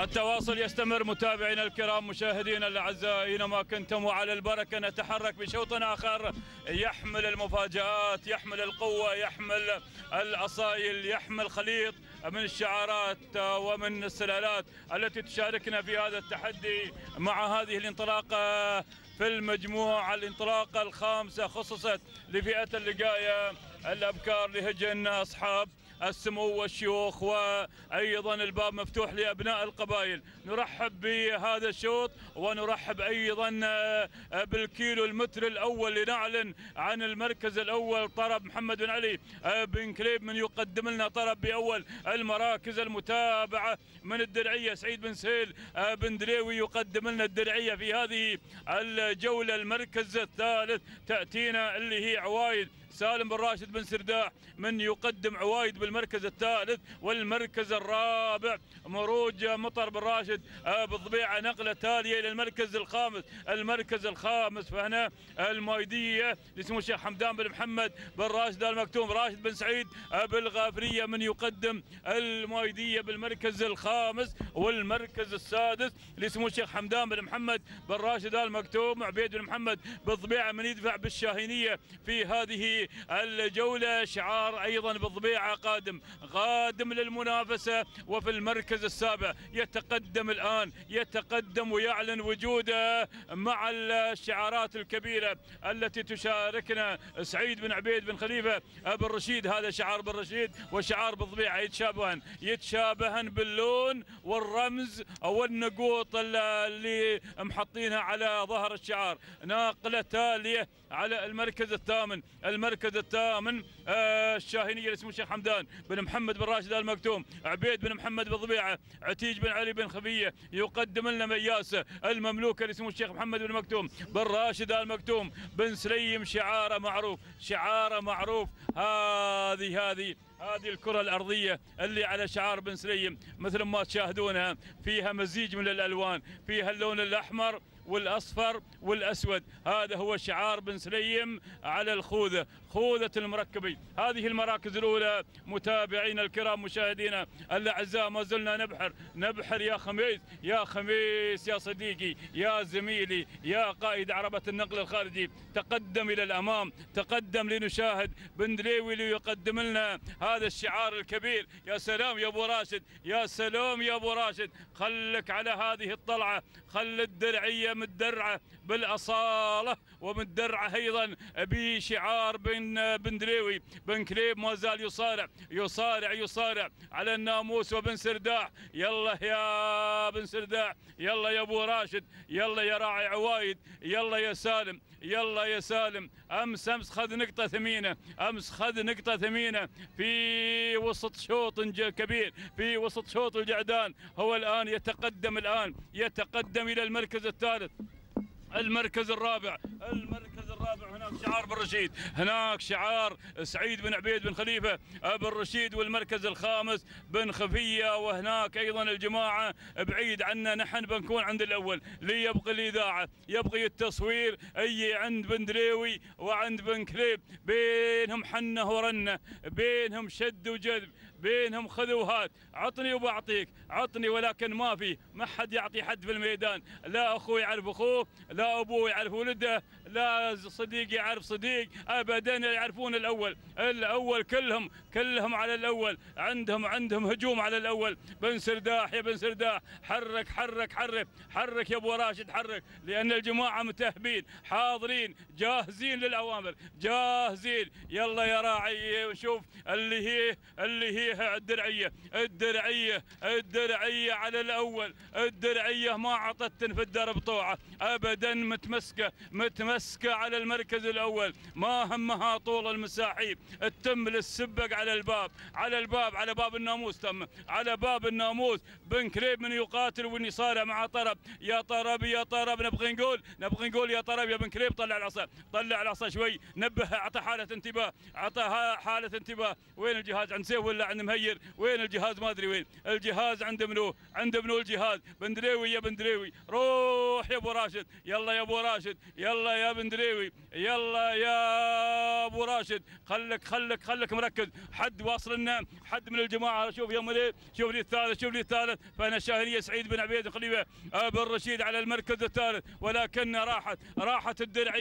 التواصل يستمر متابعينا الكرام مشاهدينا الاعزاء اينما كنتم، وعلى البركه نتحرك بشوط اخر يحمل المفاجآت، يحمل القوه، يحمل الاصايل، يحمل خليط من الشعارات ومن السلالات التي تشاركنا في هذا التحدي مع هذه الانطلاقه في المجموعه. الانطلاقه الخامسه خصصت لفئه اللقايه الابكار لهجن اصحاب السمو والشيوخ، وايضا الباب مفتوح لابناء القبائل. نرحب بهذا الشوط ونرحب ايضا بالكيلو المتر الاول لنعلن عن المركز الاول طرب محمد بن علي بن كليب من يقدم لنا طرب باول المراكز. المتابعه من الدرعيه سعيد بن سهيل بن دليوي يقدم لنا الدرعيه في هذه الجوله. المركز الثالث تاتينا اللي هي عوايد سالم بن راشد بن سرداح من يقدم عوايد بالمركز الثالث. والمركز الرابع مروج مطر بن راشد بالضبيعه، نقله تاليه الى المركز الخامس. المركز الخامس فهنا المايديه لسمو الشيخ حمدان بن محمد بن راشد ال مكتوم راشد بن سعيد بالغافريه من يقدم المايديه بالمركز الخامس. والمركز السادس لسمو الشيخ حمدان بن محمد بن راشد ال مكتوم عبيد بن محمد بالضبيعه من يدفع بالشاهينيه في هذه الجولة. شعار أيضا بالضبيعة قادم للمنافسة. وفي المركز السابع يتقدم الآن، يتقدم ويعلن وجوده مع الشعارات الكبيرة التي تشاركنا سعيد بن عبيد بن خليفة بن رشيد. هذا شعار بن رشيد وشعار بالضبيعة يتشابهن باللون والرمز والنقوط اللي محطينها على ظهر الشعار. ناقلة تالية على المركز الثامن. المركز الثامن الشاهينيه لسمو الشيخ حمدان بن محمد بن راشد ال مكتوم عبيد بن محمد بالضبيعه عتيج بن علي بن خفيه يقدم لنا مياسه المملوكه لسمو الشيخ محمد بن مكتوم بن راشد ال مكتوم بن سليم. شعاره معروف، شعاره معروف. هذه الكرة الأرضية اللي على شعار بن سليم مثل ما تشاهدونها فيها مزيج من الألوان، فيها اللون الأحمر والأصفر والأسود. هذا هو شعار بن سليم على الخوذة، خوذة المركبي. هذه المراكز الأولى متابعينا الكرام مشاهدينا الأعزاء، ما زلنا نبحر يا خميس، يا خميس يا صديقي يا زميلي يا قائد عربة النقل الخارجي. تقدم إلى الأمام، تقدم لنشاهد بن دليوي ليقدم لنا هذا الشعار الكبير. يا سلام يا أبو راشد، يا سلام يا أبو راشد، خلك على هذه الطلعة، خل الدرعية متدرعة بالأصالة ومتدرعة أيضا بشعار بن دليوي بن كليب. ما زال يصارع على الناموس وبن سرداح. يلا يا بن سرداح، يلا يا أبو راشد، يلا يا راعي عوايد، يلا يا سالم، يلا يا سالم. أمس خذ نقطة ثمينة، أمس خذ نقطة ثمينة في وسط شوط كبير، في وسط شوط الجعدان. هو الآن يتقدم إلى المركز الثالث. المركز الرابع هناك شعار بن رشيد، هناك شعار سعيد بن عبيد بن خليفة بن رشيد. والمركز الخامس بن خفية. وهناك أيضا الجماعة بعيد عنا، نحن بنكون عند الأول. ليبقى الإذاعة، يبقى التصوير أي عند بن دليوي وعند بن كليب، بينهم حنة ورنة، بينهم شد وجذب، بينهم خذ وهات. عطني وبعطيك، عطني ولكن ما حد يعطي حد في الميدان. لا أخوي يعرف أخوه، لا أبوه يعرف ولده، لا صديق يعرف صديق، أبدا يعرفون الأول كلهم على الأول. عندهم هجوم على الأول. بن سرداح يا بن سرداح، حرك يا أبو راشد، حرك، لأن الجماعة متهبين حاضرين جاهزين للأوامر، جاهزين. يلا يا راعي، شوف اللي هي الدرعية على الأول. الدرعية ما عطتن في الدرب طوعة أبدا، متمسكة على المركز الأول. ما همها طول المساحيب، تم للسبق على باب الناموس، تم على باب الناموس. بن كليب من يقاتل ومن يصارع مع طرب. يا طرب نبغي نقول يا طرب يا بن كليب، طلع العصا شوي، نبه، اعطى حالة انتباه. وين الجهاز؟ عند سيف ولا عند مهير؟ وين الجهاز؟ ما ادري وين الجهاز. عند منو الجهاز؟ بن دليوي يا بن دليوي، روح يا ابو راشد، يلا يا ابو راشد، يلا يا بن دليوي، يلا يا ابو راشد، خلك مركز، حد واصل لنا، حد من الجماعه. شوف يا ملي، شوف لي الثالث، فهنا الشاهنيه سعيد بن عبيد الخليفه بن رشيد على المركز الثالث، ولكن راحت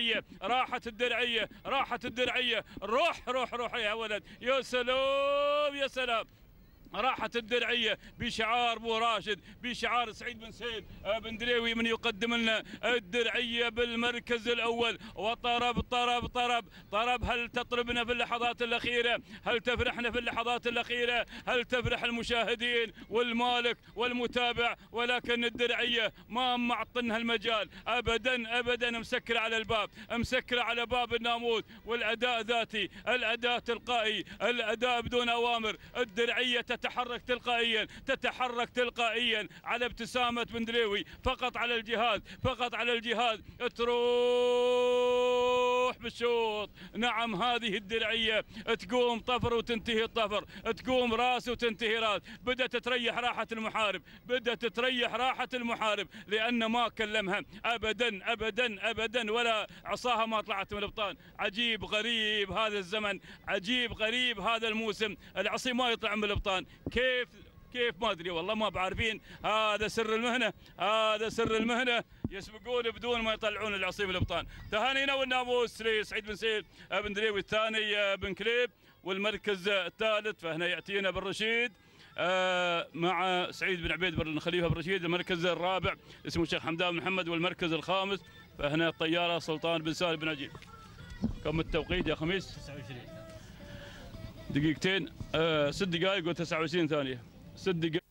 الدرعيه. روح يا ولد، يا سلام. راحت الدرعيه بشعار ابو راشد، بشعار سعيد بن سيد بن دريوي من يقدم لنا الدرعيه بالمركز الاول. طرب، هل تطربنا في اللحظات الاخيره؟ هل تفرحنا في اللحظات الاخيره؟ هل تفرح المشاهدين والمالك والمتابع؟ ولكن الدرعيه ما معطنها المجال ابدا، مسكره على الباب، مسكره على باب الناموس، والاداء ذاتي، الاداء تلقائي، الاداء بدون اوامر. الدرعيه تتحرك تلقائيا على ابتسامة بن دريوي، فقط على الجهاد تروح بالشوط. نعم، هذه الدرعية تقوم طفر وتنتهي الطفر، تقوم راس وتنتهي راس. بدأت تريح راحة المحارب، لأن ما كلمها أبدا ولا عصاها ما طلعت من الابطان. عجيب غريب هذا الزمن، عجيب غريب هذا الموسم، العصي ما يطلع من الابطان. كيف ما ادري والله، ما بعرفين. هذا سر المهنه، يسبقون بدون ما يطلعون العصي من الابطان. تهانينا والناموس لسعيد بن سيد بن دريوي، الثاني بن كليب، والمركز الثالث فهنا ياتينا بن رشيد مع سعيد بن عبيد بن خليفه بن رشيد. المركز الرابع اسمه الشيخ حمدان محمد، والمركز الخامس فهنا الطياره سلطان بن سالم بن عجيب. كم التوقيت يا خميس؟ 29 دقيقتين، 6 دقائق و29 ثانيه، 6 دقائق.